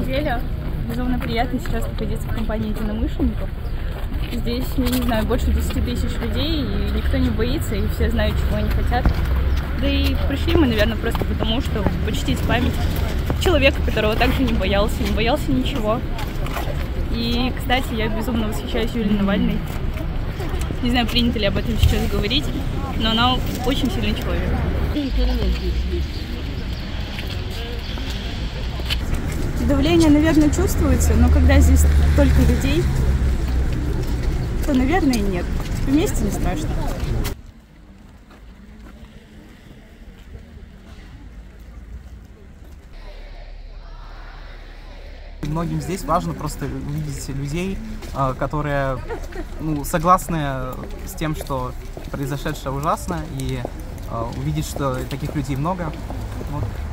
неделя. Безумно приятно сейчас находиться в компании единомышленников. Здесь, я не знаю, больше 10 тысяч людей, и никто не боится, и все знают, чего они хотят. Да и пришли мы, наверное, просто потому, что почтить память человека, которого также не боялся ничего. И, кстати, я безумно восхищаюсь Юлией Навальной. Не знаю, принято ли об этом сейчас говорить, но она очень сильный человек. Давление, наверное, чувствуется, но когда здесь столько людей, то, наверное, нет. Вместе не страшно. Многим здесь важно просто увидеть людей, которые согласны с тем, что произошедшее ужасно, и увидеть, что таких людей много. Вот.